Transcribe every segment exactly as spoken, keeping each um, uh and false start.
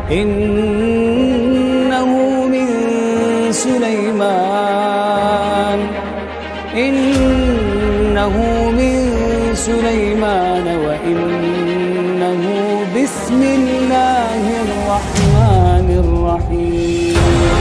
innahu min Sulaiman innahu min Sulaiman wa innahu bismillahirrahmanirrahim.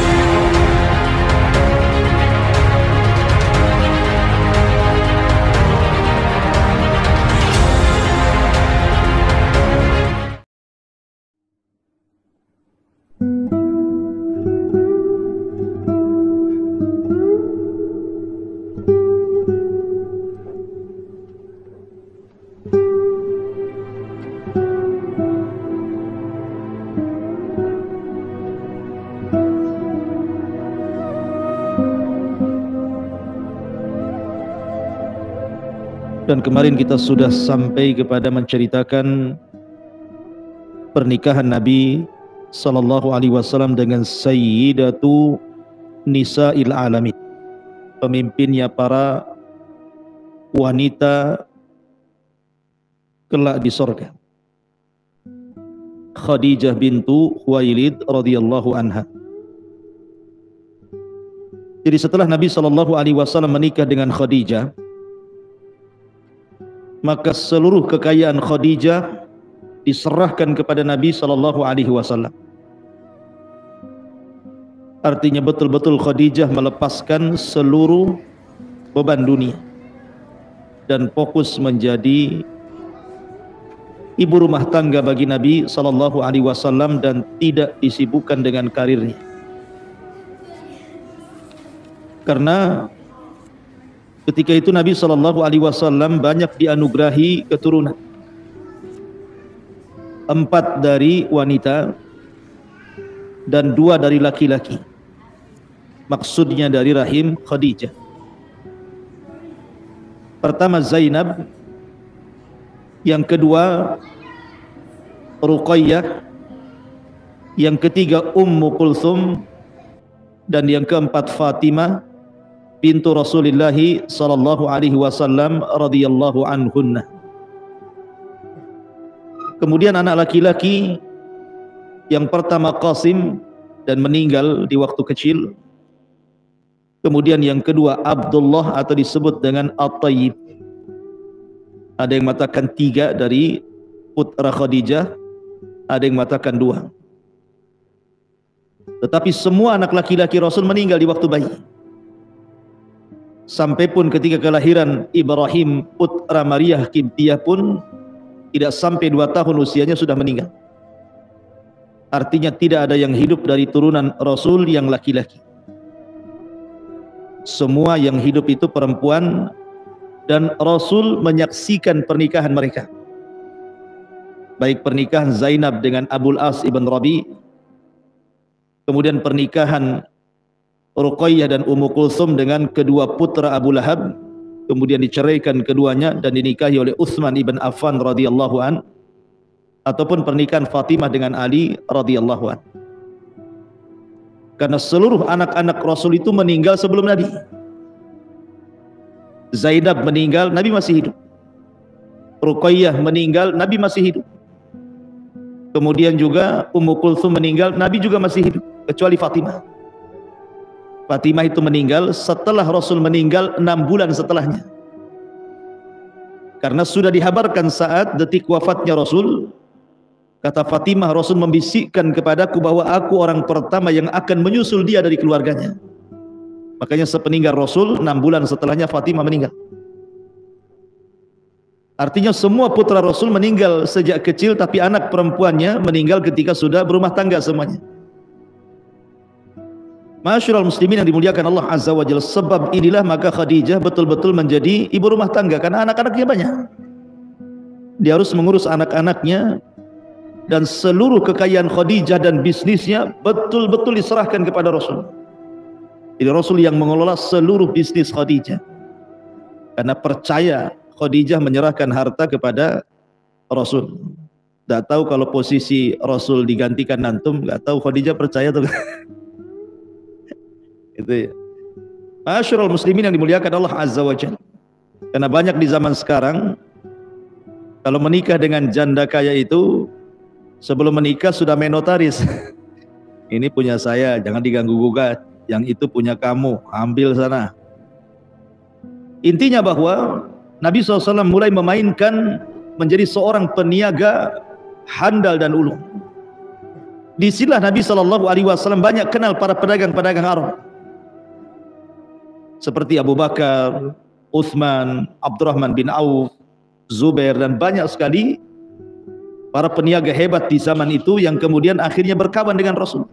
Dan kemarin kita sudah sampai kepada menceritakan pernikahan Nabi sallallahu alaihi wasallam dengan Sayyidatu Nisa'il Alamin, pemimpinnya para wanita kelak di sorga, Khadijah bintu Khuwailid radhiyallahu anha. Jadi setelah Nabi sallallahu alaihi wasallam menikah dengan Khadijah, maka seluruh kekayaan Khadijah diserahkan kepada Nabi sallallahu alaihi wasallam. Artinya betul-betul Khadijah melepaskan seluruh beban dunia dan fokus menjadi ibu rumah tangga bagi Nabi sallallahu alaihi wasallam dan tidak disibukkan dengan karirnya. Karena ketika itu Nabi sallallahu alaihi wasallam banyak dianugerahi keturunan. Empat dari wanita dan dua dari laki-laki. Maksudnya dari rahim Khadijah. Pertama Zainab, yang kedua Ruqayyah, yang ketiga Ummu Kulthum, dan yang keempat Fatimah bintu Rasulullah sallallahu alaihi wasallam radhiyallahu anhunna. Kemudian anak laki-laki yang pertama Qasim dan meninggal di waktu kecil. Kemudian yang kedua Abdullah atau disebut dengan At-Tayyib. Ada yang mengatakan tiga dari putra Khadijah, ada yang mengatakan dua. Tetapi semua anak laki-laki Rasul meninggal di waktu bayi. Sampai pun ketika kelahiran Ibrahim putra Maryah Qibtiyah pun tidak sampai dua tahun usianya sudah meninggal. Artinya tidak ada yang hidup dari turunan Rasul yang laki-laki. Semua yang hidup itu perempuan, dan Rasul menyaksikan pernikahan mereka. Baik pernikahan Zainab dengan Abul As ibn Rabi, kemudian pernikahan Ruqayyah dan Ummu Kulthum dengan kedua putra Abu Lahab, kemudian diceraikan keduanya dan dinikahi oleh Utsman ibn Affan radhiyallahu an, ataupun pernikahan Fatimah dengan Ali radhiyallahu an. Karena seluruh anak-anak Rasul itu meninggal sebelum Nabi. Zainab meninggal, Nabi masih hidup. Ruqayyah meninggal, Nabi masih hidup. Kemudian juga Ummu Kulthum meninggal, Nabi juga masih hidup, kecuali Fatimah. Fatimah itu meninggal setelah Rasul meninggal enam bulan setelahnya. Karena sudah dihabarkan saat detik wafatnya Rasul, kata Fatimah, Rasul membisikkan kepadaku bahwa aku orang pertama yang akan menyusul dia dari keluarganya. Makanya sepeninggal Rasul, enam bulan setelahnya Fatimah meninggal. Artinya semua putra Rasul meninggal sejak kecil, tapi anak perempuannya meninggal ketika sudah berumah tangga semuanya. Ma'asyiral muslimin yang dimuliakan Allah Azza wa Jalla, sebab inilah maka Khadijah betul-betul menjadi ibu rumah tangga, karena anak-anaknya banyak. Dia harus mengurus anak-anaknya, dan seluruh kekayaan Khadijah dan bisnisnya betul-betul diserahkan kepada Rasul. Jadi Rasul yang mengelola seluruh bisnis Khadijah, karena percaya Khadijah menyerahkan harta kepada Rasul. Tidak tahu kalau posisi Rasul digantikan antum, nggak tahu Khadijah percaya atau itu ya. Ma'asyiral muslimin yang dimuliakan Allah Azza wa Jalla. Karena banyak di zaman sekarang kalau menikah dengan janda kaya itu Sebelum menikah sudah main notaris. Ini punya saya, jangan diganggu gugat. Yang itu punya kamu, ambil sana. Intinya bahwa Nabi shallallahu alaihi wasallam mulai memainkan menjadi seorang peniaga handal dan ulung. Disinilah Nabi shallallahu alaihi wasallam banyak kenal para pedagang-pedagang Arab. Seperti Abu Bakar, Utsman, Abdurrahman bin Auf, Zubair, dan banyak sekali para peniaga hebat di zaman itu yang kemudian akhirnya berkawan dengan Rasul.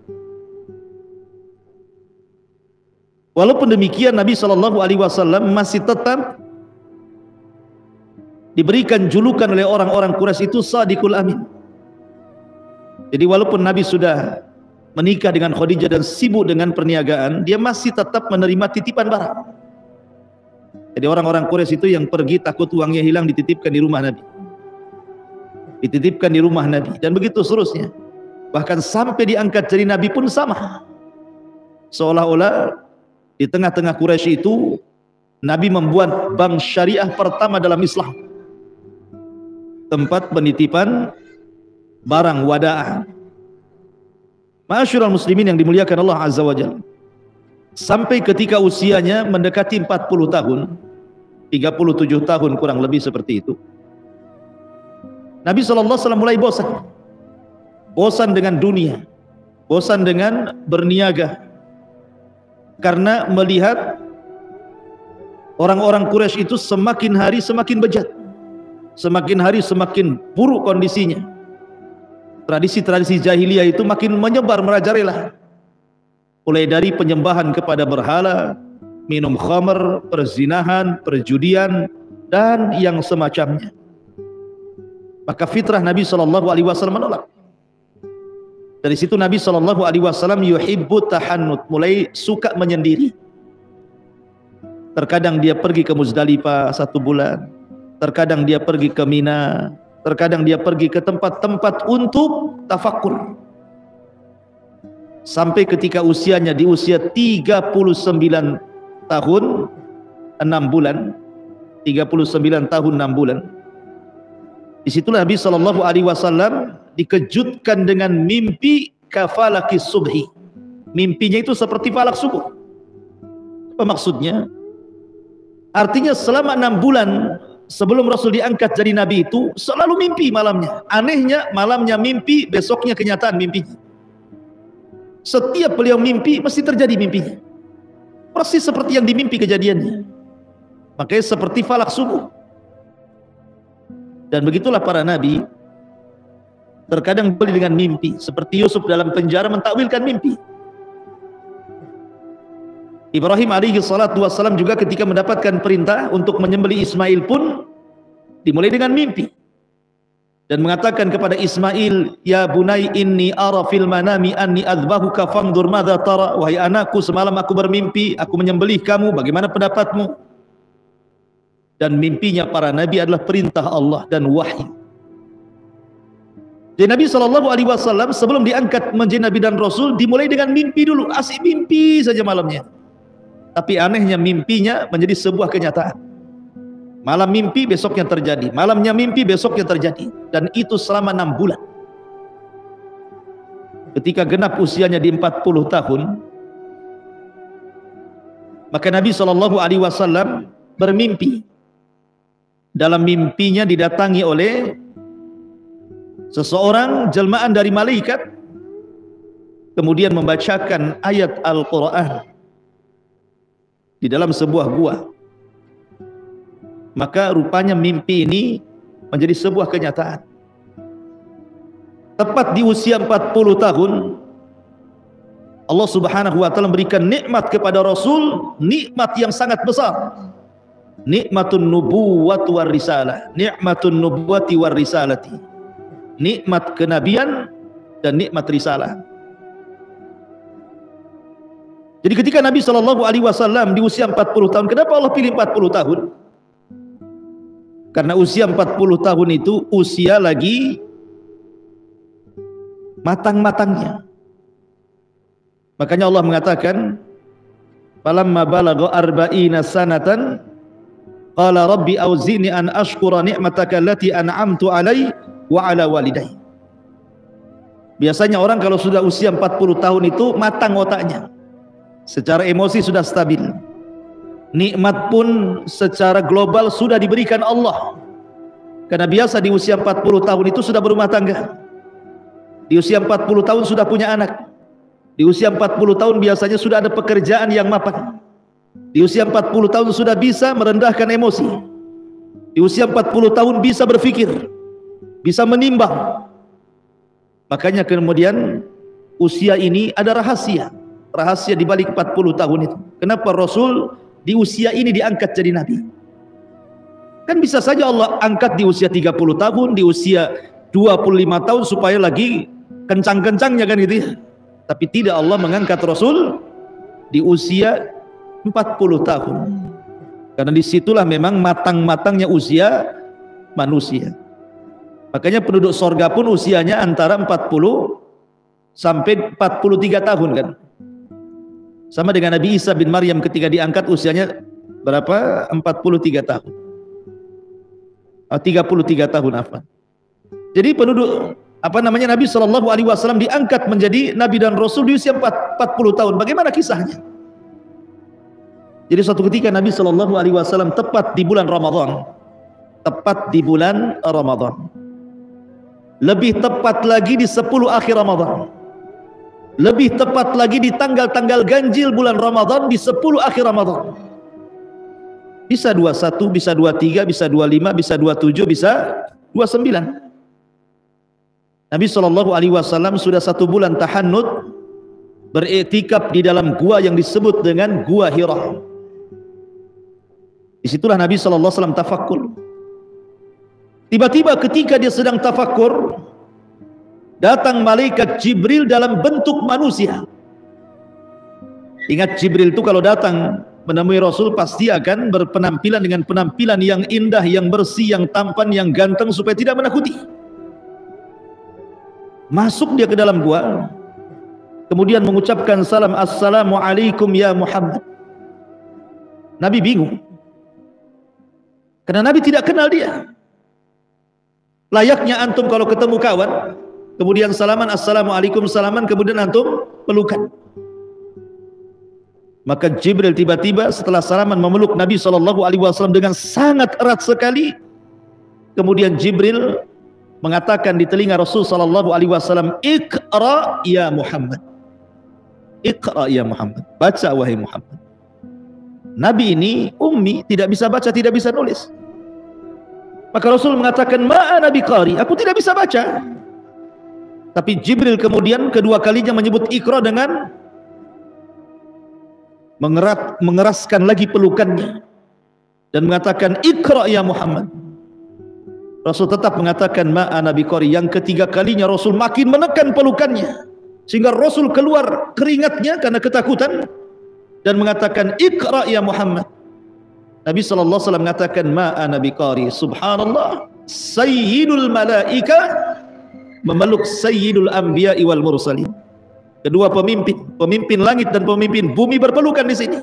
Walaupun demikian, Nabi shallallahu alaihi wasallam masih tetap diberikan julukan oleh orang-orang Quraisy itu Shadiqul Amin. Jadi walaupun Nabi sudah menikah dengan Khadijah dan sibuk dengan perniagaan, dia masih tetap menerima titipan barang. Jadi orang-orang Quraisy itu yang pergi takut uangnya hilang dititipkan di rumah Nabi. Dititipkan di rumah Nabi, dan begitu seterusnya. Bahkan sampai diangkat jadi Nabi pun sama. Seolah-olah di tengah-tengah Quraisy itu Nabi membuat bank syariah pertama dalam Islam, tempat penitipan barang wadaah. Ma'asyiral muslimin yang dimuliakan Allah Azza wa Jalla, sampai ketika usianya mendekati empat puluh tahun, tiga puluh tujuh tahun kurang lebih seperti itu, Nabi shallallahu alaihi wasallam mulai bosan. Bosan dengan dunia, bosan dengan berniaga, karena melihat orang-orang Quraisy itu semakin hari semakin bejat, semakin hari semakin buruk kondisinya. Tradisi-tradisi jahiliyah itu makin menyebar merajalela, mulai dari penyembahan kepada berhala, minum khamr, perzinahan, perjudian, dan yang semacamnya. Maka fitrah Nabi shallallahu alaihi wasallam menolak. Dari situ Nabi shallallahu alaihi wasallam yuhibbu tahannut, mulai suka menyendiri. Terkadang dia pergi ke Muzdalifah satu bulan, terkadang dia pergi ke Mina, terkadang dia pergi ke tempat-tempat untuk tafakkur. Sampai ketika usianya di usia tiga puluh sembilan tahun enam bulan, tiga puluh sembilan tahun enam bulan. Disitulah Nabi shallallahu alaihi wasallam dikejutkan dengan mimpi kafalaki subhi. Mimpinya itu seperti falak subuh. Apa maksudnya? Artinya selama enam bulan sebelum Rasul diangkat jadi Nabi itu selalu mimpi malamnya. Anehnya malamnya mimpi, besoknya kenyataan mimpinya. Setiap beliau mimpi mesti terjadi mimpinya, persis seperti yang dimimpi kejadiannya. Makanya seperti falak subuh. Dan begitulah para nabi, terkadang beli dengan mimpi, seperti Yusuf dalam penjara mentakwilkan mimpi. Ibrahim alaihi salatu wassalam juga ketika mendapatkan perintah untuk menyembelih Ismail pun dimulai dengan mimpi, dan mengatakan kepada Ismail, ya bunai inni ara fil manami anni adzbahuka fanzur madza tara. Wahai anakku, semalam aku bermimpi aku menyembelih kamu, bagaimana pendapatmu? Dan mimpinya para nabi adalah perintah Allah dan wahyu. Jadi Nabi shallallahu alaihi wasallam sebelum diangkat menjadi Nabi dan Rasul dimulai dengan mimpi dulu, asik mimpi saja malamnya. Tapi anehnya mimpinya menjadi sebuah kenyataan. Malam mimpi, besoknya terjadi. Malamnya mimpi, besoknya terjadi. Dan itu selama enam bulan. Ketika genap usianya di empat puluh tahun, maka Nabi shallallahu alaihi wasallam bermimpi. Dalam mimpinya didatangi oleh seseorang jelmaan dari malaikat, kemudian membacakan ayat Al-Quran di dalam sebuah gua. Maka rupanya mimpi ini menjadi sebuah kenyataan. Tepat di usia empat puluh tahun, Allah subhanahu wa ta'ala memberikan nikmat kepada Rasul, nikmat yang sangat besar. Nikmatun nubuwati war risalah, nikmatun nubuwati war risalati, nikmat kenabian dan nikmat risalah. Jadi ketika Nabi shallallahu alaihi wasallam di usia empat puluh tahun, kenapa Allah pilih empat puluh tahun? Karena usia empat puluh tahun itu usia lagi matang-matangnya. Makanya Allah mengatakan, falamma balagha arba'ina sanatan qala rabbi auzini an ashkura ni'mataka allati an'amtu alai wa ala walidayya. Biasanya orang kalau sudah usia empat puluh tahun itu matang otaknya, secara emosi sudah stabil, nikmat pun secara global sudah diberikan Allah. Karena biasa di usia empat puluh tahun itu sudah berumah tangga, di usia empat puluh tahun sudah punya anak, di usia empat puluh tahun biasanya sudah ada pekerjaan yang mapan, di usia empat puluh tahun sudah bisa merendahkan emosi, di usia empat puluh tahun bisa berpikir, bisa menimbang. Makanya kemudian usia ini ada rahasia, rahasia di balik empat puluh tahun itu. Kenapa Rasul di usia ini diangkat jadi nabi? Kan bisa saja Allah angkat di usia tiga puluh tahun, di usia dua puluh lima tahun supaya lagi kencang-kencangnya kan gitu ya. Tapi tidak, Allah mengangkat Rasul di usia empat puluh tahun. Karena disitulah memang matang-matangnya usia manusia. Makanya penduduk sorga pun usianya antara empat puluh sampai empat puluh tiga tahun kan. Sama dengan Nabi Isa bin Maryam ketika diangkat usianya berapa? empat puluh tiga tahun. Oh, tiga puluh tiga tahun apa? Jadi penduduk apa namanya Nabi Shallallahu Alaihi Wasallam diangkat menjadi Nabi dan Rasul di usia empat puluh tahun. Bagaimana kisahnya? Jadi suatu ketika Nabi Shallallahu Alaihi Wasallam tepat di bulan Ramadan, tepat di bulan Ramadan, lebih tepat lagi di sepuluh akhir Ramadan, lebih tepat lagi di tanggal-tanggal ganjil bulan Ramadan di sepuluh akhir Ramadan. Bisa dua puluh satu, bisa dua puluh tiga, bisa dua puluh lima, bisa dua puluh tujuh, bisa dua puluh sembilan. Nabi Shallallahu Alaihi Wasallam sudah satu bulan tahannut, beriktikaf di dalam gua yang disebut dengan Gua Hira. Disitulah Nabi Shallallahu Alaihi Wasallam tafakkur. Tiba-tiba ketika dia sedang tafakkur, datang malaikat Jibril dalam bentuk manusia. Ingat, Jibril itu kalau datang menemui Rasul pasti akan berpenampilan dengan penampilan yang indah, yang bersih, yang tampan, yang ganteng supaya tidak menakuti. Masuk dia ke dalam gua, kemudian mengucapkan salam, assalamualaikum ya Muhammad. Nabi bingung, karena Nabi tidak kenal dia. Layaknya antum kalau ketemu kawan, kemudian salaman, assalamualaikum, salaman, kemudian antum pelukan. Maka Jibril tiba-tiba setelah salaman memeluk Nabi Shallallahu Alaihi Wasallam dengan sangat erat sekali. Kemudian Jibril mengatakan di telinga Rasul Shallallahu Alaihi Wasallam, Iqra ya Muhammad, Iqra ya Muhammad, baca wahai Muhammad. Nabi ini ummi, tidak bisa baca, tidak bisa nulis. Maka Rasul mengatakan, ma'ana biqari, aku tidak bisa baca. Tapi Jibril kemudian kedua kalinya menyebut Iqra dengan mengerat, mengeraskan lagi pelukannya dan mengatakan Iqra ya Muhammad. Rasul tetap mengatakan ma'ana biqari. Yang ketiga kalinya Rasul makin menekan pelukannya sehingga Rasul keluar keringatnya karena ketakutan dan mengatakan Iqra ya Muhammad. Nabi sallallahu alaihi wasallam mengatakan ma'ana biqari. Subhanallah, sayyidul malaika memeluk sayyidul anbiya'i wal mursalin. Kedua pemimpin, pemimpin langit dan pemimpin bumi berpelukan di sini.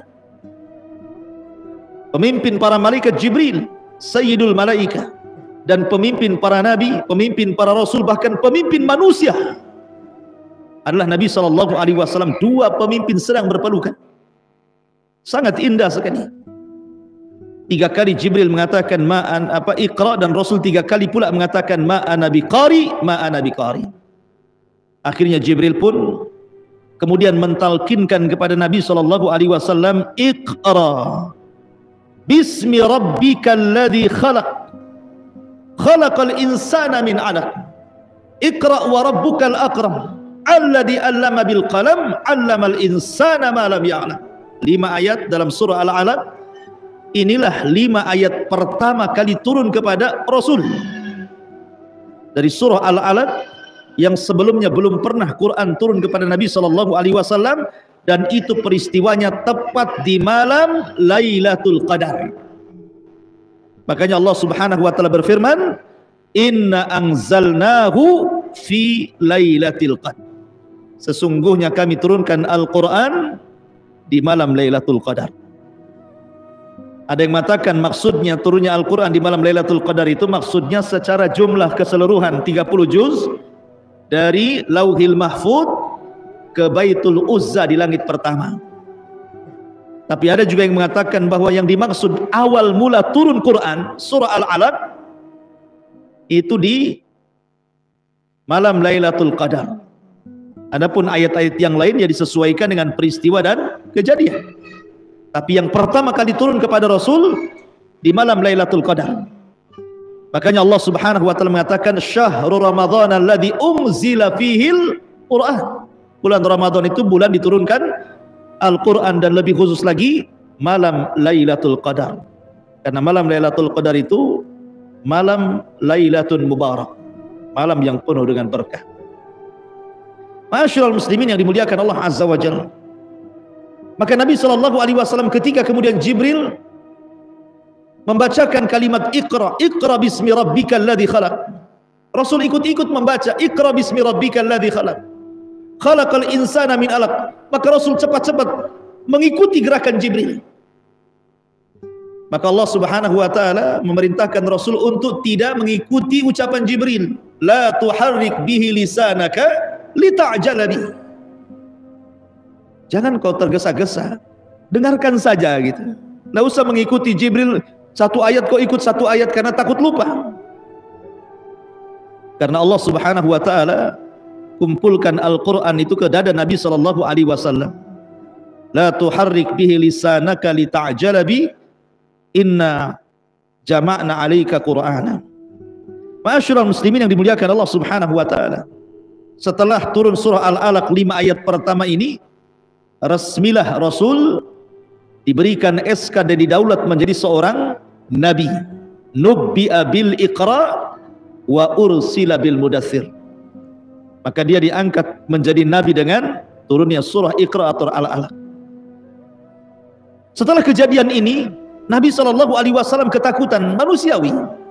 Pemimpin para malaikat Jibril, Sayyidul Malaika, dan pemimpin para nabi, pemimpin para rasul, bahkan pemimpin manusia adalah Nabi Shallallahu Alaihi Wasallam. Dua pemimpin sedang berpelukan, sangat indah sekali. Tiga kali Jibril mengatakan ma'an apa Iqra, dan Rasul tiga kali pula mengatakan ma'ana biqari, ma'ana biqari. Akhirnya Jibril pun kemudian mentalkinkan kepada Nabi Shallallahu Alaihi Wasallam, Iqra bismi rabbikal ladzi khalaq khalaqal insana min 'alaq Iqra wa rabbukal akram alladzi 'allama bil qalam 'allamal insana ma lam ya'lam. Lima ayat dalam surah Al-Alaq. Inilah lima ayat pertama kali turun kepada Rasul dari surah Al-Alaq, yang sebelumnya belum pernah Quran turun kepada Nabi Shallallahu Alaihi Wasallam, dan itu peristiwanya tepat di malam Lailatul Qadar. Makanya Allah Subhanahu Wa Taala berfirman, Inna anzalnahu fi Lailatul Qadar. Sesungguhnya kami turunkan Al-Quran di malam Lailatul Qadar. Ada yang mengatakan maksudnya turunnya Al-Quran di malam Lailatul Qadar itu maksudnya secara jumlah keseluruhan tiga puluh juz, dari Lauhil Mahfud ke Baitul Uzza di langit pertama. Tapi ada juga yang mengatakan bahwa yang dimaksud awal mula turun Quran surah Al-Alaq itu di malam Lailatul Qadar. Adapun ayat-ayat yang lain ya disesuaikan dengan peristiwa dan kejadian. Tapi yang pertama kali turun kepada Rasul di malam Lailatul Qadar. Makanya Allah Subhanahu wa taala mengatakan syahrul ramadhan alladzi unzila fihil Quran. Bulan Ramadan itu bulan diturunkan Al-Quran, dan lebih khusus lagi malam Lailatul Qadar, karena malam Lailatul Qadar itu malam Lailatun Mubarak, malam yang penuh dengan berkah. Ma'asyiral muslimin yang dimuliakan Allah Azza wa Jalla, maka Nabi sallallahu alaihi wasallam ketika kemudian Jibril membacakan kalimat Iqra, Iqra bismi rabbikal ladzi khalaq, Rasul ikut-ikut membaca Iqra bismi rabbikal ladzi khalaq, khalaqal insana min alaq. Maka Rasul cepat-cepat mengikuti gerakan Jibril. Maka Allah Subhanahu wa taala memerintahkan Rasul untuk tidak mengikuti ucapan Jibril, la tuharrik bihi lisanaka lita'jala bi. Jangan kau tergesa-gesa, dengarkan saja gitu. Enggak usah mengikuti Jibril, satu ayat kau ikut satu ayat karena takut lupa. Karena Allah Subhanahu wa taala kumpulkan Al-Quran itu ke dada Nabi sallallahu alaihi wasallam. La tuharrik bihi lisanaka lita'jala bi, inna jama'na 'alaika Qur'ana. Ma'asyiral muslimin yang dimuliakan Allah Subhanahu wa taala, setelah turun surah Al-Alaq lima ayat pertama ini, resmilah Rasul diberikan S K dan didaulat menjadi seorang nabi. Nubbi'a bil Iqra wa ursila bil Mudaththir. Maka dia diangkat menjadi nabi dengan turunnya surah Iqra atau Al-Alaq. Setelah kejadian ini, Nabi shallallahu alaihi wasallam ketakutan manusiawi.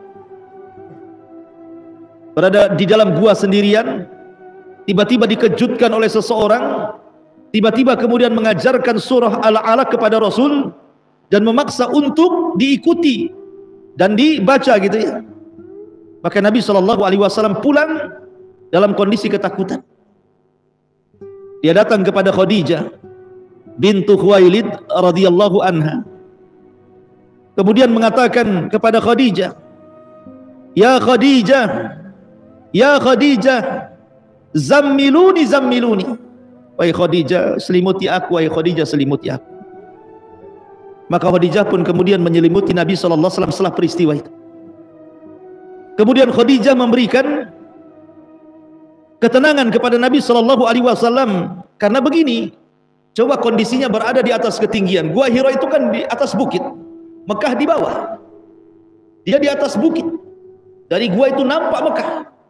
Berada di dalam gua sendirian, tiba-tiba dikejutkan oleh seseorang, tiba-tiba kemudian mengajarkan surah Al-Alaq kepada Rasul dan memaksa untuk diikuti dan dibaca gitu ya. Maka Nabi shallallahu alaihi wasallam pulang dalam kondisi ketakutan. Dia datang kepada Khadijah bintu Khuwailid radhiyallahu anha. Kemudian mengatakan kepada Khadijah, "Ya Khadijah, ya Khadijah, zammiluni zammiluni." Wahai Khadijah, selimuti aku, wahai Khadijah, selimuti aku. Maka Khadijah pun kemudian menyelimuti Nabi sallallahu alaihi wasallam setelah peristiwa itu. Kemudian Khadijah memberikan ketenangan kepada Nabi sallallahu alaihi wasallam karena begini, coba kondisinya berada di atas ketinggian. Gua Hira itu kan di atas bukit, Mekah di bawah, dia di atas bukit. Dari gua itu nampak Mekah.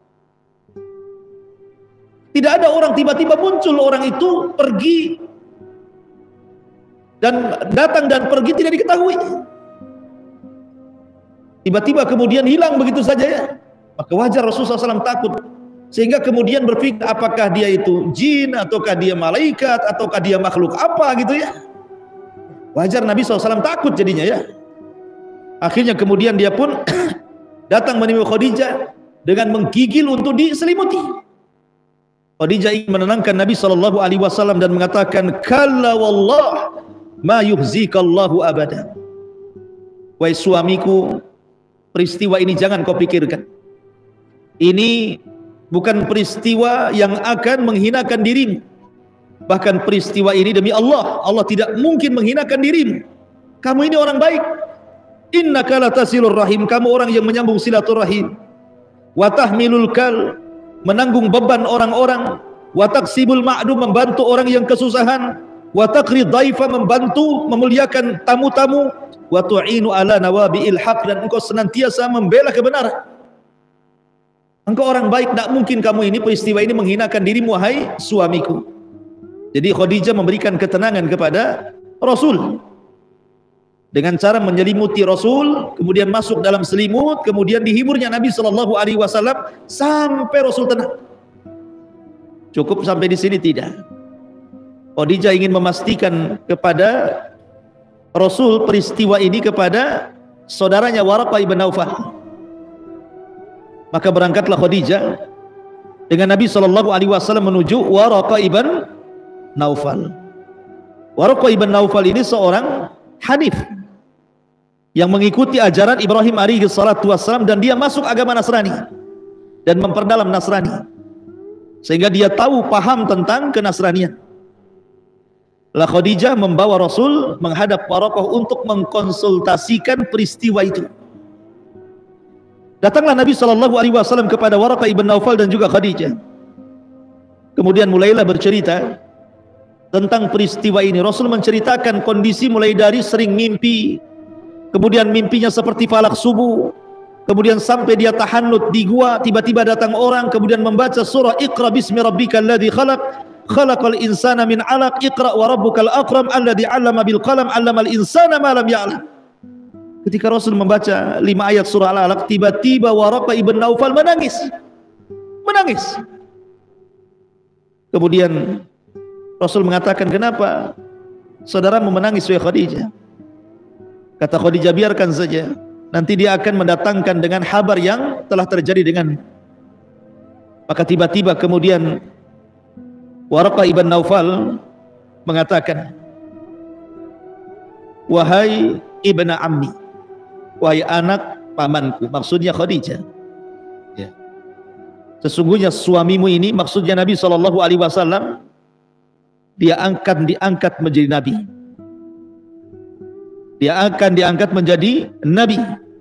Tidak ada orang, tiba-tiba muncul orang itu pergi dan datang dan pergi tidak diketahui. Tiba-tiba kemudian hilang begitu saja ya. Maka wajar Rasulullah sallallahu alaihi wasallam takut, sehingga kemudian berpikir apakah dia itu jin, ataukah dia malaikat, ataukah dia makhluk apa gitu ya. Wajar Nabi sallallahu alaihi wasallam takut jadinya ya. Akhirnya kemudian dia pun datang menemui Khadijah dengan menggigil untuk diselimuti. Khadijah ingin menenangkan Nabi sallallahu alaihi wasallam dan mengatakan, "Kalla wallah ma yuhzikallahu abada." Wahai suamiku, peristiwa ini jangan kau pikirkan. Ini bukan peristiwa yang akan menghinakan dirimu. Bahkan peristiwa ini demi Allah, Allah tidak mungkin menghinakan dirimu. Kamu ini orang baik. Innaka latasilur rahim, kamu orang yang menyambung silaturahim. Wa tahmilul kal, menanggung beban orang-orang. Wa taksibul ma'dum, membantu orang yang kesusahan. Wa taqri dhaifa, membantu memuliakan tamu-tamu. Wa tu'inu ala nawabi'il haq, dan engkau senantiasa membela kebenaran. Engkau orang baik, tidak mungkin kamu ini peristiwa ini menghinakan dirimu, wahai suamiku. Jadi Khadijah memberikan ketenangan kepada Rasul dengan cara menyelimuti Rasul, kemudian masuk dalam selimut, kemudian dihiburnya Nabi sallallahu alaihi wasallam sampai Rasul tenang. Cukup sampai di sini? Tidak. Khadijah ingin memastikan kepada Rasul peristiwa ini kepada saudaranya Waraqah ibn Naufal. Maka berangkatlah Khadijah dengan Nabi Shallallahu Alaihi Wasallam menuju Waraqah ibn Naufal. Waraqah ibn Naufal ini seorang Hanif yang mengikuti ajaran Ibrahim alaihi salatu wassalam, dan dia masuk agama Nasrani dan memperdalam Nasrani sehingga dia tahu paham tentang kenasranian. La Khadijah membawa Rasul menghadap Waraqah untuk mengkonsultasikan peristiwa itu. Datanglah Nabi Shallallahu Alaihi Wasallam kepada Waraqah ibn Naufal dan juga Khadijah. Kemudian mulailah bercerita tentang peristiwa ini. Rasul menceritakan kondisi mulai dari sering mimpi, kemudian mimpinya seperti falak subuh, kemudian sampai dia tahannut di gua, tiba-tiba datang orang kemudian membaca surah Iqra bismi rabbikal ladzi khalaq, khalaqal insana min 'alaq, Iqra wa rabbukal akram alladzi 'allama bil qalam 'allamal insana ma lam ya'lam. Ketika Rasul membaca lima ayat surah Al-Alaq, tiba-tiba Waraqah ibn Naufal menangis. Menangis. Kemudian Rasul mengatakan, "Kenapa saudaramu menangis wahai Khadijah?" Kata Khadijah, "Biarkan saja. Nanti dia akan mendatangkan dengan kabar yang telah terjadi dengan." Maka tiba-tiba kemudian Waraqah ibn Naufal mengatakan, "Wahai ibna ammi, wahai anak pamanku," maksudnya Khadijah, ya, sesungguhnya suamimu ini, maksudnya Nabi Shallallahu Alaihi Wasallam, dia akan diangkat menjadi nabi. Dia akan diangkat menjadi nabi.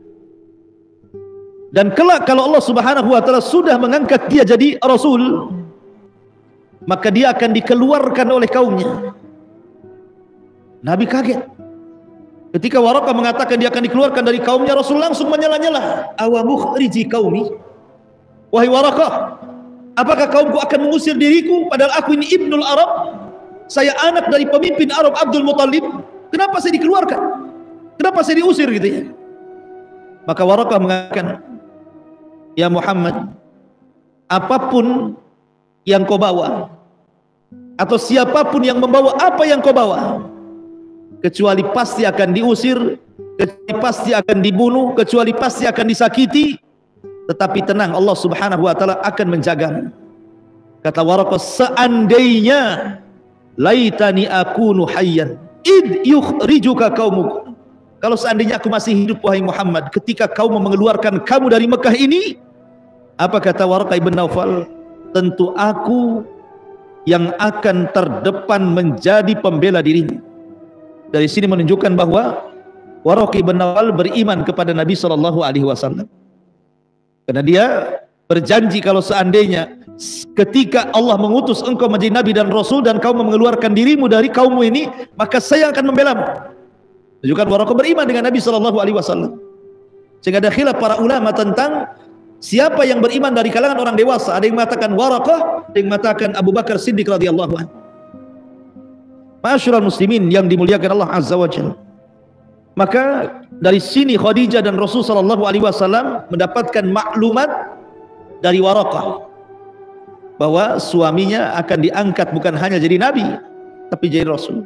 Dan kelak kalau Allah Subhanahu Wa Taala sudah mengangkat dia jadi Rasul, maka dia akan dikeluarkan oleh kaumnya. Nabi kaget. Ketika Waraqah mengatakan dia akan dikeluarkan dari kaumnya, Rasul langsung menyela-nyela. "Awa mukhriji qaumi?" Wahai Waraqah, apakah kaumku akan mengusir diriku padahal aku ini Ibnul Arab? Saya anak dari pemimpin Arab Abdul Muttalib. Kenapa saya dikeluarkan? Kenapa saya diusir gitu ya? Maka Waraqah mengatakan, "Ya Muhammad, apapun yang kau bawa atau siapapun yang membawa apa yang kau bawa, kecuali pasti akan diusir, kecuali pasti akan dibunuh, kecuali pasti akan disakiti. Tetapi tenang, Allah Subhanahu Wa Taala akan menjagamu." Kata Waraqah, "Seandainya laitani akunu hayyan id yukhrijuka qaumuka." Kalau seandainya aku masih hidup wahai Muhammad ketika kaum mengeluarkan kamu dari Mekah ini, apa kata Waraqah ibn Naufal? "Tentu aku yang akan terdepan menjadi pembela dirimu." Dari sini menunjukkan bahwa Waraqah ibn Naufal beriman kepada Nabi Shallallahu Alaihi Wasallam, karena dia berjanji kalau seandainya ketika Allah mengutus engkau menjadi Nabi dan Rasul dan kau mengeluarkan dirimu dari kaummu ini, maka saya akan membelamu. Menunjukkan Waraqah beriman dengan Nabi Shallallahu Alaihi Wasallam. Sehingga ada khilaf para ulama tentang siapa yang beriman dari kalangan orang dewasa. Ada yang mengatakan Waraqah, ada yang mengatakan Abu Bakar Siddiq radhiyallahu anhu. Ma'asyiral muslimin yang dimuliakan Allah Azza wa Jalla. Maka dari sini Khadijah dan Rasul Shallallahu Alaihi Wasallam mendapatkan maklumat dari Waraqah bahwa suaminya akan diangkat bukan hanya jadi nabi tapi jadi Rasul.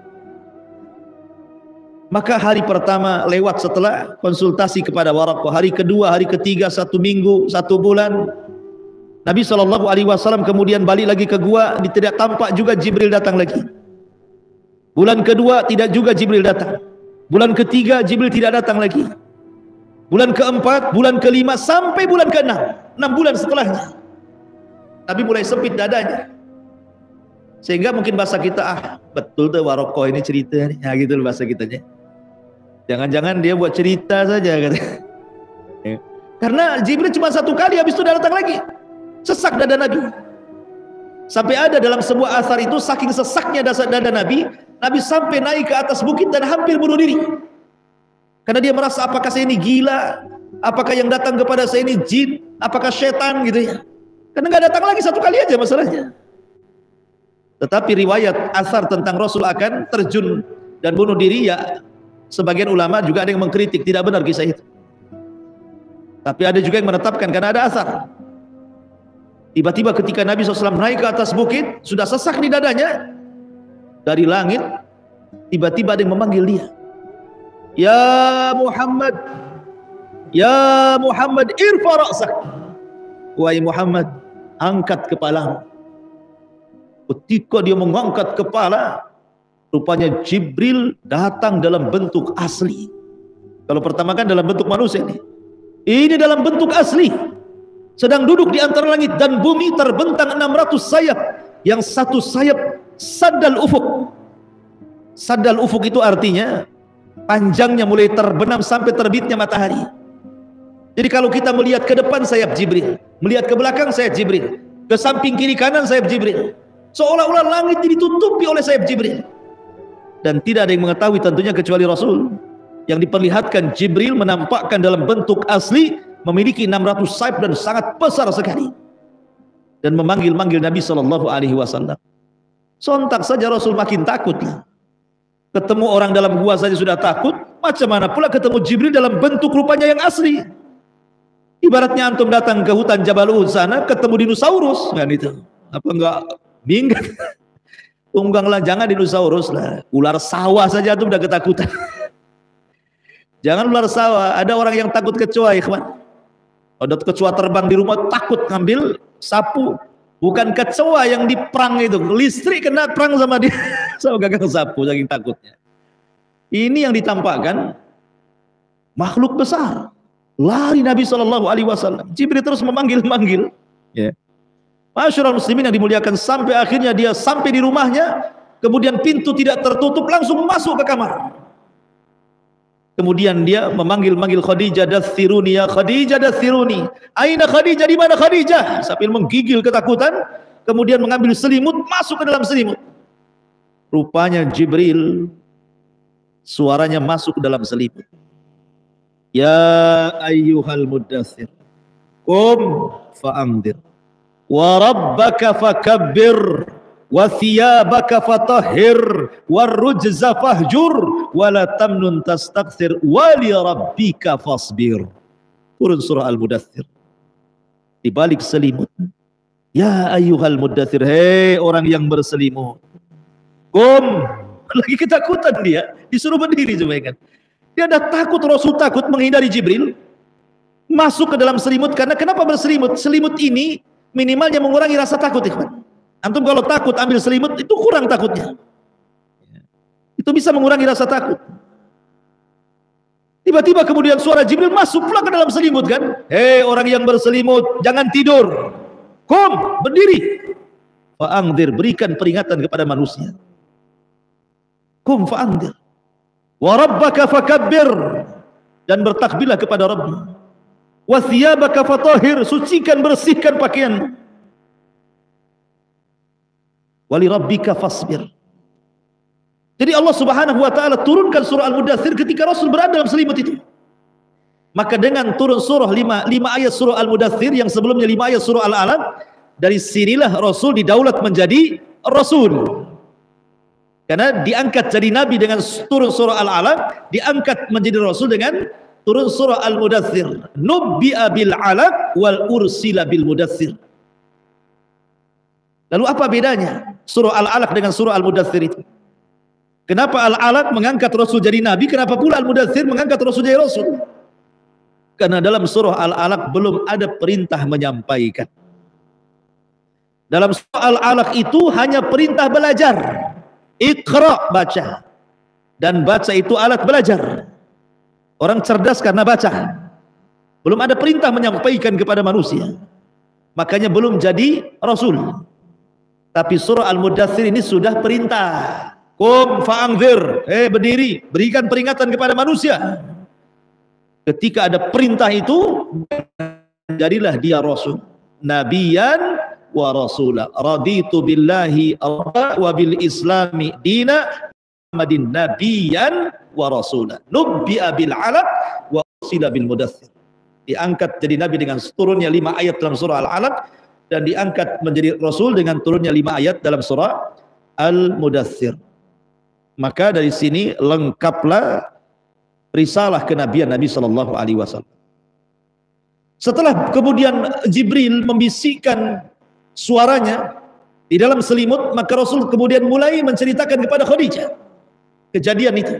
Maka hari pertama lewat setelah konsultasi kepada Waraqah, hari kedua, hari ketiga, satu minggu, satu bulan, Nabi Shallallahu Alaihi Wasallam kemudian balik lagi ke gua, tidak tampak juga Jibril datang lagi. Bulan kedua tidak juga Jibril datang. Bulan ketiga Jibril tidak datang lagi. Bulan keempat, bulan kelima, sampai bulan keenam, enam bulan setelahnya, Nabi mulai sempit dadanya. Sehingga mungkin bahasa kita, ah betul tuh Waraqah ini cerita nih, nah, gitu loh bahasa kitanya. Jangan-jangan dia buat cerita saja kata. Karena Jibril cuma satu kali, habis itu datang lagi, sesak dada Nabi. Sampai ada dalam sebuah asar itu, saking sesaknya dada Nabi, Nabi sampai naik ke atas bukit dan hampir bunuh diri. Karena dia merasa, apakah saya ini gila? Apakah yang datang kepada saya ini jin? Apakah setan gitu ya? Karena nggak datang lagi, satu kali aja masalahnya. Tetapi riwayat asar tentang Rasul akan terjun dan bunuh diri, ya sebagian ulama juga ada yang mengkritik, tidak benar kisah itu. Tapi ada juga yang menetapkan karena ada asar. Tiba-tiba ketika Nabi shallallahu alaihi wasallam naik ke atas bukit, sudah sesak di dadanya, dari langit tiba-tiba ada yang memanggil dia. Ya Muhammad, ya Muhammad, irfa ra'sak. Wahai Muhammad, angkat kepala. Ketika dia mengangkat kepala, rupanya Jibril datang dalam bentuk asli. Kalau pertama kan dalam bentuk manusia ini. Ini dalam bentuk asli. Sedang duduk di antara langit dan bumi, terbentang enam ratus sayap. Yang satu sayap saddal ufuk. Saddal ufuk itu artinya panjangnya mulai terbenam sampai terbitnya matahari. Jadi kalau kita melihat ke depan sayap Jibril, melihat ke belakang sayap Jibril, ke samping kiri kanan sayap Jibril, seolah-olah langit ditutupi oleh sayap Jibril. Dan tidak ada yang mengetahui tentunya kecuali Rasul. Yang diperlihatkan Jibril menampakkan dalam bentuk asli memiliki enam ratus sayap dan sangat besar sekali, dan memanggil-manggil Nabi Shallallahu Alaihi Wasallam. Sontak saja Rasul makin takut. Ketemu orang dalam gua saja sudah takut, macam mana pula ketemu Jibril dalam bentuk rupanya yang asli. Ibaratnya antum datang ke hutan Jabal Uhud sana, ketemu dinosaurus, kan itu. Apa enggak minggat? Tungganglah, jangan dinosaurus lah, ular sawah saja antum udah ketakutan. Jangan ular sawah, ada orang yang takut kecoa, ikhwan. Ada kecoa terbang di rumah, takut ngambil sapu. Bukan kecoa yang diperang itu, listrik kena perang sama dia, sama gagang sapu, saking takutnya. Ini yang ditampakkan makhluk besar. Lari Nabi Shallallahu Alaihi Wasallam. Jibril terus memanggil-manggil. Ya. Masyarul muslimin yang dimuliakan, sampai akhirnya dia sampai di rumahnya, kemudian pintu tidak tertutup, langsung masuk ke kamar. Kemudian dia memanggil-manggil Khadijah, dathiruni ya Khadijah, dathiruni. Aina Khadijah, di mana Khadijah? Sambil menggigil ketakutan, kemudian mengambil selimut, masuk ke dalam selimut. Rupanya Jibril, suaranya masuk ke dalam selimut. Ya ayyuhal muddathir, qum fa'andir, wa rabbaka fakabbir, wa thiyabaka fatahhir, warrujza fahjur, wala tamnun tastakthir, wali rabbika fasbir. Turun surah Al-Mudaththir. Di balik selimut, ya ayyuhal muddathir, hei orang yang berselimut, qum. Lagi ketakutan dia, disuruh berdiri coba kan. Dia ada takut, Rasul takut menghindari Jibril, masuk ke dalam selimut. Karena kenapa berselimut? Selimut ini minimalnya mengurangi rasa takut, ikhwan. Antum kalau takut ambil selimut, itu kurang takutnya. Itu bisa mengurangi rasa takut. Tiba-tiba kemudian suara Jibril masuk pula ke dalam selimut kan. Hei orang yang berselimut, jangan tidur. Qum, berdiri. Fa'angdir, berikan peringatan kepada manusia. Qum fa'angdir. Wa rabbaka fakabbir, dan bertakbirlah kepada Rabbmu. Wa thiyabaka fatahhir, sucikan, bersihkan pakaian. Wali rabbika fasbir. Jadi Allah Subhanahu wa taala turunkan surah Al-Mudaththir ketika Rasul berada dalam selimut itu. Maka dengan turun surah lima, lima ayat surah Al-Mudaththir yang sebelumnya lima ayat surah Al-Alaq, dari sinilah Rasul didaulat menjadi Rasul. Karena diangkat jadi Nabi dengan turun surah Al-Alaq, diangkat menjadi Rasul dengan turun surah Al-Mudaththir. Nubbi'a bil alaq wal ursila bil mudaththir. Lalu apa bedanya surah Al-Alaq dengan surah Al-Mudaththir itu? Kenapa Al-Alaq mengangkat Rasul jadi Nabi, kenapa pula Al-Mudaththir mengangkat Rasul jadi Rasul? Karena dalam surah Al-Alaq belum ada perintah menyampaikan. Dalam surah Al-Alaq itu hanya perintah belajar. Iqra, baca. Dan baca itu alat belajar. Orang cerdas karena baca. Belum ada perintah menyampaikan kepada manusia. Makanya belum jadi Rasul. Tapi surah Al-Mudaththir ini sudah perintah. Qum fa'anzir, eh berdiri, berikan peringatan kepada manusia. Ketika ada perintah itu, jadilah dia Rasul. Nabiyan wa rasulah. Raditu billahi wa bil islami dina, Muhammadin nabiyan wa rasulah. Nubbi'a bil alaq wa ursila bil mudaththir. Diangkat jadi nabi dengan turunnya lima ayat dalam surah Al-Alaq, dan diangkat menjadi Rasul dengan turunnya lima ayat dalam surah Al-Mudaththir. Maka dari sini lengkaplah risalah kenabian Nabi Shallallahu Alaihi Wasallam. Setelah kemudian Jibril membisikkan suaranya di dalam selimut, maka Rasul kemudian mulai menceritakan kepada Khadijah kejadian itu.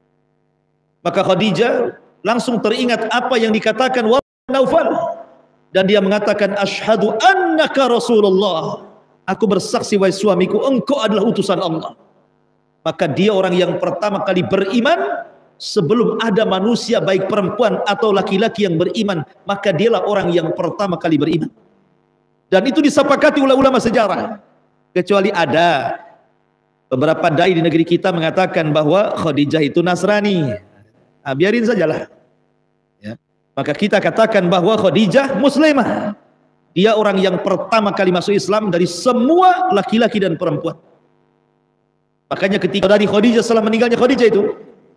Maka Khadijah langsung teringat apa yang dikatakan Warqa bin Naufal. dan dia mengatakan asyhadu annaka Rasulullah. Aku bersaksi wahai suamiku, engkau adalah utusan Allah. Maka dia orang yang pertama kali beriman sebelum ada manusia baik perempuan atau laki-laki yang beriman, maka dialah orang yang pertama kali beriman. Dan itu disepakati oleh ulama sejarah. Kecuali ada beberapa dai di negeri kita mengatakan bahwa Khadijah itu Nasrani. Nah, biarin sajalah. Ya. Maka kita katakan bahwa Khadijah Muslimah. Dia orang yang pertama kali masuk Islam dari semua laki-laki dan perempuan. Makanya ketika dari Khadijah, setelah meninggalnya Khadijah itu,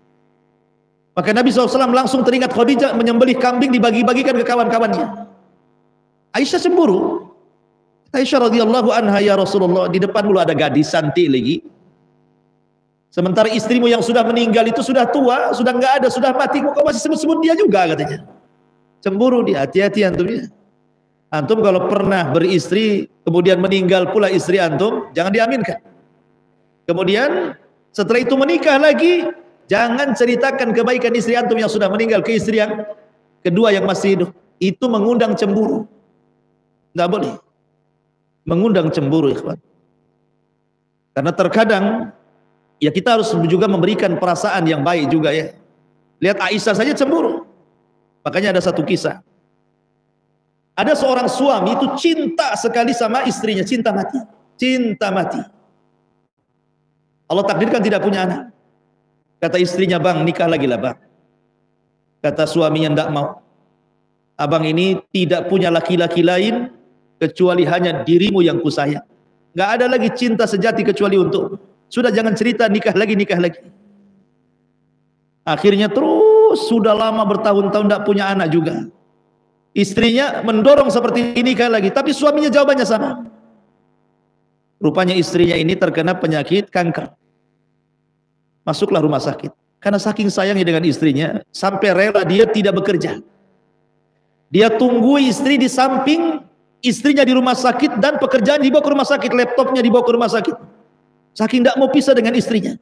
maka Nabi shallallahu alaihi wasallam langsung teringat Khadijah menyembelih kambing, dibagi-bagikan ke kawan-kawannya. Aisyah cemburu. Aisyah radhiyallahu anha, ya Rasulullah, di depan mulu ada gadis cantik lagi. Sementara istrimu yang sudah meninggal itu sudah tua, sudah nggak ada, sudah mati, kok masih sebut-sebut dia juga, katanya. Cemburu dia, hati-hati antum ya. Antum kalau pernah beristri, kemudian meninggal pula istri antum, jangan diaminkan. Kemudian setelah itu menikah lagi, jangan ceritakan kebaikan istri antum yang sudah meninggal ke istri yang kedua yang masih hidup. Itu mengundang cemburu. Nggak boleh mengundang cemburu, ikhwan. Karena terkadang ya kita harus juga memberikan perasaan yang baik juga ya. Lihat Aisyah saja cemburu. Makanya ada satu kisah. Ada seorang suami itu cinta sekali sama istrinya, cinta mati. Cinta mati. Allah takdirkan tidak punya anak. Kata istrinya, bang, nikah lagi lah bang. Kata suaminya, tidak mau. Abang ini tidak punya laki-laki lain kecuali hanya dirimu yang kusayang. Nggak ada lagi cinta sejati kecuali untuk. Sudah jangan cerita nikah lagi, nikah lagi. Akhirnya terus sudah lama bertahun-tahun tidak punya anak juga. Istrinya mendorong seperti ini nikah lagi, tapi suaminya jawabannya sama. Rupanya istrinya ini terkena penyakit kanker. Masuklah rumah sakit. Karena saking sayangnya dengan istrinya, sampai rela dia tidak bekerja. Dia tunggu istri di samping, istrinya di rumah sakit, dan pekerjaan dibawa ke rumah sakit, laptopnya dibawa ke rumah sakit. Saking tidak mau pisah dengan istrinya.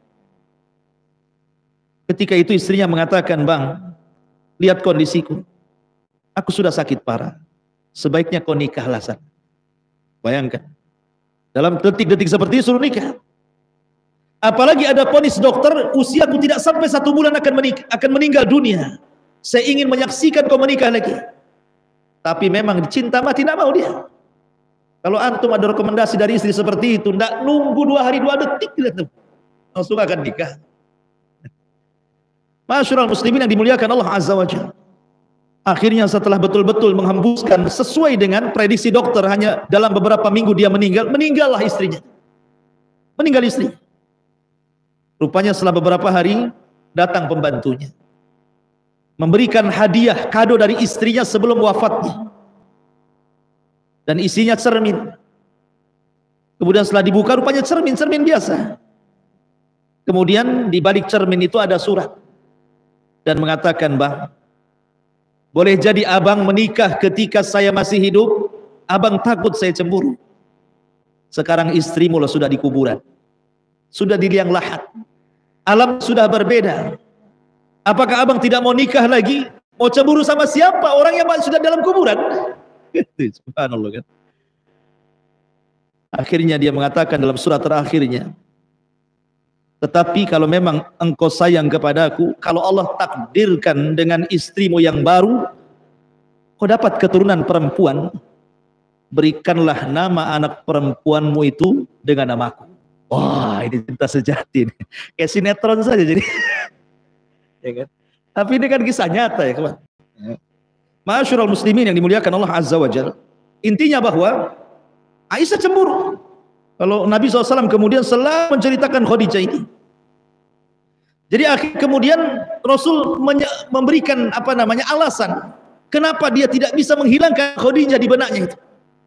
Ketika itu istrinya mengatakan, bang, lihat kondisiku. Aku sudah sakit parah. Sebaiknya kau nikahlah sana. Bayangkan. Dalam detik-detik seperti itu suruh nikah. Apalagi ada vonis dokter, usiaku tidak sampai satu bulan akan, menik akan meninggal dunia. Saya ingin menyaksikan kau menikah lagi. Tapi memang cinta mati, tidak mau dia. Kalau antum ada rekomendasi dari istri seperti itu, tidak nunggu dua hari dua detik, langsung akan nikah. Masyarul muslimin yang dimuliakan Allah Azza wa Jalla. Akhirnya setelah betul-betul menghembuskan sesuai dengan prediksi dokter, hanya dalam beberapa minggu dia meninggal, meninggallah istrinya. Meninggal istri. Rupanya setelah beberapa hari datang pembantunya. Memberikan hadiah kado dari istrinya sebelum wafatnya. Dan isinya cermin. Kemudian setelah dibuka rupanya cermin-cermin biasa. Kemudian di balik cermin itu ada surat. Dan mengatakan, bang, boleh jadi abang menikah ketika saya masih hidup, abang takut saya cemburu. Sekarang istrimu loh sudah di kuburan. Sudah di liang lahat. Alam sudah berbeda. Apakah abang tidak mau nikah lagi? Mau cemburu sama siapa? Orang yang sudah dalam kuburan. Subhanallah kan. Akhirnya dia mengatakan dalam surat terakhirnya, tetapi kalau memang engkau sayang kepadaku, kalau Allah takdirkan dengan istrimu yang baru, kau dapat keturunan perempuan, berikanlah nama anak perempuanmu itu dengan namaku. Wah, ini cinta sejati. Kayak sinetron saja jadi. Ya kan? Tapi ini kan kisah nyata ya kawan. Masyarul muslimin yang dimuliakan Allah Azza wa Jalla. Intinya bahwa Aisyah cemburu. Kalau Nabi shallallahu alaihi wasallam kemudian selalu menceritakan Khadijah ini. Jadi akhir kemudian Rasul memberikan apa namanya alasan kenapa dia tidak bisa menghilangkan Khadijah di benaknya itu.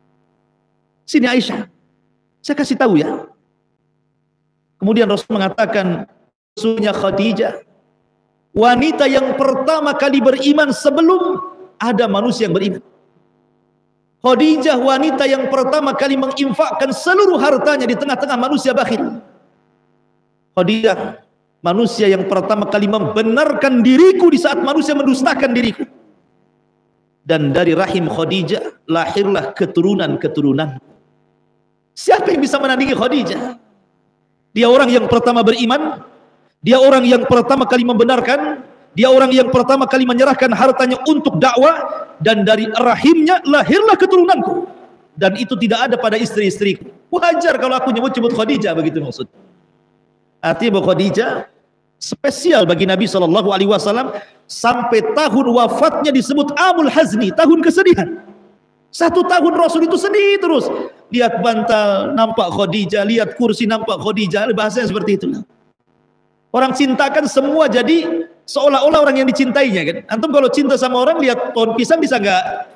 Sini Aisyah, saya kasih tahu ya. Kemudian Rasul mengatakan, sesungguhnya Khadijah wanita yang pertama kali beriman sebelum ada manusia yang beriman. Khadijah wanita yang pertama kali menginfakkan seluruh hartanya di tengah-tengah manusia bakhil. Khadijah manusia yang pertama kali membenarkan diriku di saat manusia mendustakan diriku. dan dari rahim Khadijah lahirlah keturunan-keturunan. Siapa yang bisa menandingi Khadijah? Dia orang yang pertama beriman, dia orang yang pertama kali membenarkan, dia orang yang pertama kali menyerahkan hartanya untuk dakwah, dan dari rahimnya lahirlah keturunanku. Dan itu tidak ada pada istri-istriku. Wajar kalau aku nyebut-nyebut Khadijah, begitu maksud. Artinya bahwa Khadijah spesial bagi Nabi shallallahu alaihi wasallam sampai tahun wafatnya disebut Amul Hazni, tahun kesedihan. Satu tahun Rasul itu sedih terus. Lihat bantal nampak Khadijah, lihat kursi nampak Khadijah, bahasanya seperti itu. Orang cintakan semua jadi seolah-olah orang yang dicintainya kan. Antum kalau cinta sama orang lihat pohon pisang bisa nggak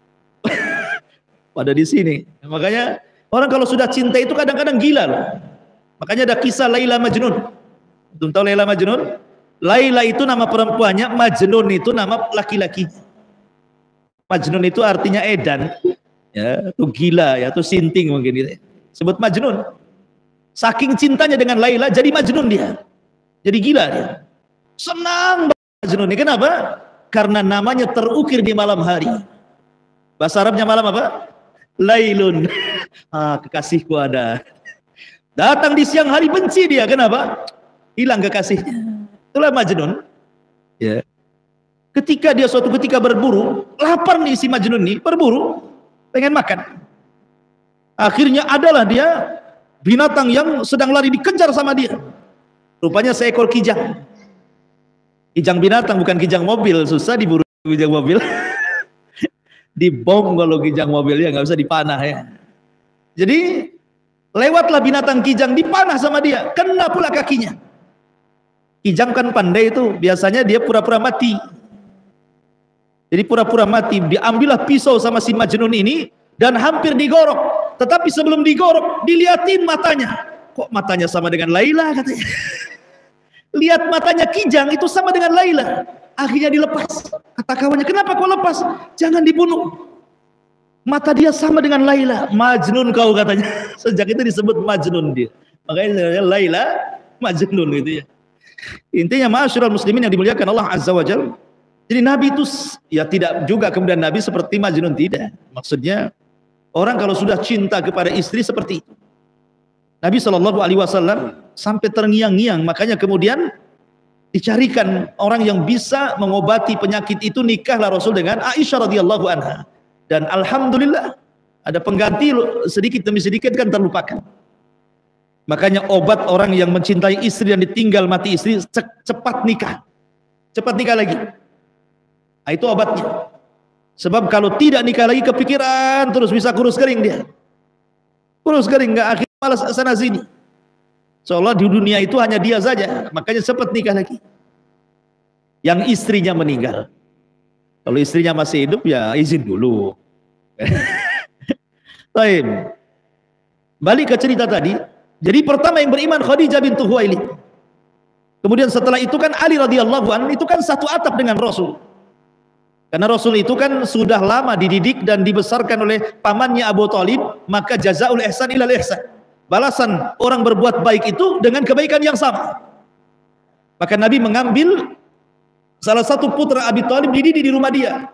pada di sini. Makanya orang kalau sudah cinta itu kadang-kadang gila loh. Makanya ada kisah Laila Majnun. Antum tahu Laila Majnun? Laila itu nama perempuannya, Majnun itu nama laki-laki. Majnun itu artinya edan, ya, itu gila, ya, itu sinting mungkin gitu. Sebut Majnun. Saking cintanya dengan Laila, jadi Majnun dia, jadi gila dia. Senang Majnun ini, kenapa? Karena namanya terukir di malam hari. Bahasa Arabnya malam apa? Lailun. Ah, kekasihku ada. Datang di siang hari benci dia, kenapa? Hilang kekasihnya. Itulah Majnun. Ya. Ketika dia suatu ketika berburu, lapar nih si Majnun nih, berburu, pengen makan. Akhirnya adalah dia binatang yang sedang lari dikejar sama dia. Rupanya seekor kijang. Kijang binatang, bukan kijang mobil, susah diburu kijang mobil. Dibom kalau kijang mobil ya, nggak bisa dipanah ya. Jadi lewatlah binatang kijang, dipanah sama dia, kena pula kakinya. Kijang kan pandai itu, biasanya dia pura-pura mati. Jadi pura-pura mati, diambillah pisau sama si Majnun ini dan hampir digorok. Tetapi sebelum digorok, diliatin matanya. Kok matanya sama dengan Laila katanya? Lihat matanya kijang itu sama dengan Laila. Akhirnya dilepas. Kata kawannya, kenapa kau lepas? Jangan dibunuh. Mata dia sama dengan Laila. Majnun kau katanya. Sejak itu disebut Majnun dia. Makanya Laila Majnun gitu ya. Intinya ma'asyiral muslimin yang dimuliakan Allah Azza wa Jalla. Jadi Nabi itu ya tidak juga kemudian Nabi seperti Majnun, tidak. Maksudnya orang kalau sudah cinta kepada istri seperti itu. Nabi shallallahu alaihi wasallam sampai terngiang-ngiang, makanya kemudian dicarikan orang yang bisa mengobati penyakit itu, nikahlah Rasul dengan Aisyah radhiyallahu anha. Dan alhamdulillah ada pengganti sedikit demi sedikit kan terlupakan. Makanya obat orang yang mencintai istri dan ditinggal mati istri, cepat nikah. Cepat nikah lagi. Nah, itu obatnya. Sebab kalau tidak nikah lagi kepikiran terus, bisa kurus kering dia. Kurus kering, nggak, akhirnya malas sana sini. Seolah di dunia itu hanya dia saja. Makanya cepat nikah lagi. Yang istrinya meninggal. Kalau istrinya masih hidup ya izin dulu. Baik. Balik ke cerita tadi. Jadi pertama yang beriman Khadijah bintu Khuwailid. Kemudian setelah itu kan Ali radhiyallahu anhu, itu kan satu atap dengan Rasul. Karena Rasul itu kan sudah lama dididik dan dibesarkan oleh pamannya Abu Thalib, maka jazaul ihsan ilal ihsan. Balasan orang berbuat baik itu dengan kebaikan yang sama. Maka Nabi mengambil salah satu putra Abi Thalib, dididik di rumah dia.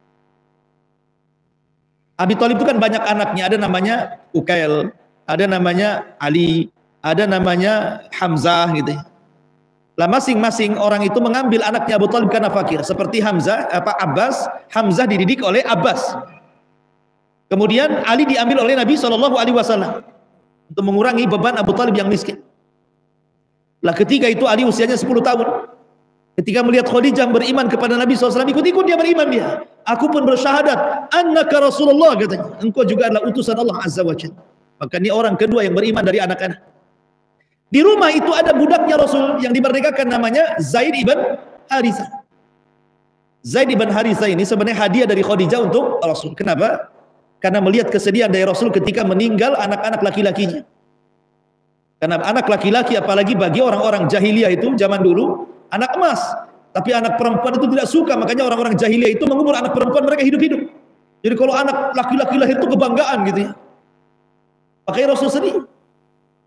Abi Thalib itu kan banyak anaknya, ada namanya Ukail, ada namanya Ali, ada namanya Hamzah gitu. Lah masing-masing orang itu mengambil anaknya Abu Thalib karena fakir. Seperti Hamzah, apa Abbas, Hamzah dididik oleh Abbas. Kemudian Ali diambil oleh Nabi shallallahu alaihi wasallam untuk mengurangi beban Abu Thalib yang miskin. Lah ketika itu Ali usianya sepuluh tahun. Ketika melihat Khadijah beriman kepada Nabi shallallahu alaihi wasallam, ikut-ikut dia beriman dia. Aku pun bersyahadat, annaka Rasulullah katanya. Engkau juga adalah utusan Allah Azza wa Jalla. Maka ini orang kedua yang beriman dari anak-anak. Di rumah itu ada budaknya Rasul yang dimerdekakan, namanya Zaid ibn Harithah. Zaid ibn Harithah ini sebenarnya hadiah dari Khadijah untuk Rasul. Kenapa? Karena melihat kesedihan dari Rasul ketika meninggal anak-anak laki-lakinya. Karena anak laki-laki, apalagi bagi orang-orang jahiliyah itu zaman dulu, anak emas. Tapi anak perempuan itu tidak suka, makanya orang-orang jahiliyah itu mengubur anak perempuan mereka hidup-hidup. Jadi kalau anak laki-laki lahir itu kebanggaan gitu ya. Makanya Rasul sedih.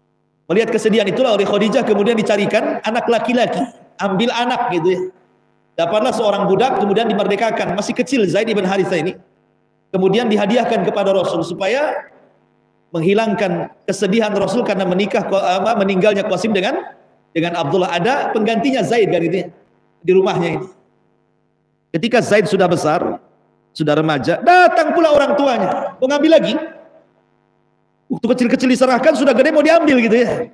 Melihat kesedihan itulah oleh Khadijah kemudian dicarikan anak laki-laki, ambil anak gitu ya. Dapatlah seorang budak kemudian dimerdekakan, masih kecil Zaid ibn Harithah ini. Kemudian dihadiahkan kepada Rasul supaya menghilangkan kesedihan Rasul karena menikah apa, meninggalnya Qasim dengan dengan Abdullah. Ada penggantinya Zaid kan itu ya, di rumahnya ini. Ketika Zaid sudah besar, sudah remaja, datang pula orang tuanya mau ngambil lagi. Waktu kecil-kecil diserahkan, sudah gede mau diambil gitu ya.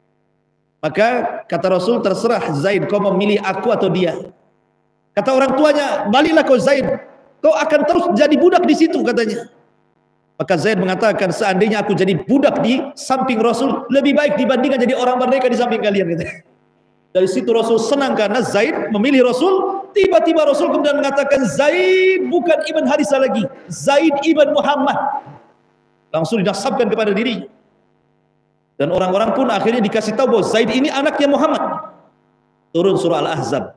Maka kata Rasul, terserah Zaid, kau memilih aku atau dia. Kata orang tuanya, baliklah kau Zaid, kau akan terus jadi budak di situ katanya. Maka Zaid mengatakan, seandainya aku jadi budak di samping Rasul, lebih baik dibandingkan jadi orang merdeka di samping kalian gitu. Dari situ Rasul senang karena Zaid memilih Rasul. Tiba-tiba Rasul kemudian mengatakan, Zaid bukan Ibn Harithah lagi, Zaid Ibn Muhammad. Langsung dinasabkan kepada diri. Dan orang-orang pun akhirnya dikasih tahu bahwa Zaid ini anaknya Muhammad. Turun surah Al-Ahzab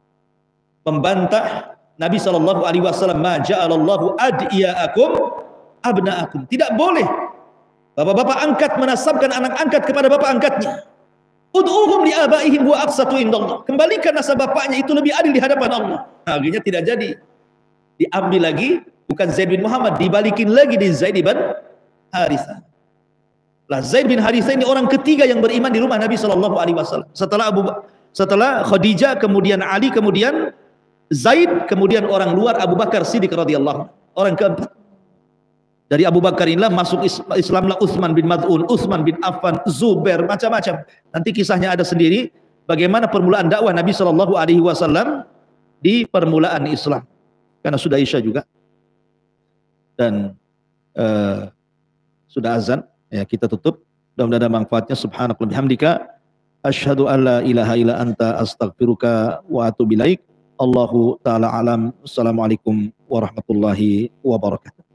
membantah Nabi sallallahu alaihi wasallam, ma ja'alallahu adiyaakum abnaakum. Tidak boleh bapak-bapak angkat menasabkan anak angkat kepada bapak angkatnya. Ud'uhum li abaihim wa aqsatu indallah. Kembalikan nasab bapaknya, itu lebih adil di hadapan Allah. Akhirnya tidak jadi. Diambil lagi bukan Zaid bin Muhammad, dibalikin lagi di Zaid bin Harithah. Lah Zaid bin Harithah ini orang ketiga yang beriman di rumah Nabi sallallahu alaihi wasallam. Setelah Abu setelah Khadijah, kemudian Ali, kemudian Zaid, kemudian orang luar Abu Bakar Siddiq radhiyallahu anhu. Orang keempat. Dari Abu Bakar inilah masuk Islamlah Utsman bin Mad'un, Utsman bin Affan, Zubair, macam-macam. Nanti kisahnya ada sendiri bagaimana permulaan dakwah Nabi sallallahu alaihi wasallam di permulaan Islam. Karena sudah Isya juga. Dan uh, sudah azan, ya kita tutup. Mudah-mudahan ada manfaatnya. Subhanakallahumma bihamdika asyhadu an la ilaha illa anta astaghfiruka wa atubu ilaik. Allahu taala alam. Assalamualaikum warahmatullahi wabarakatuh.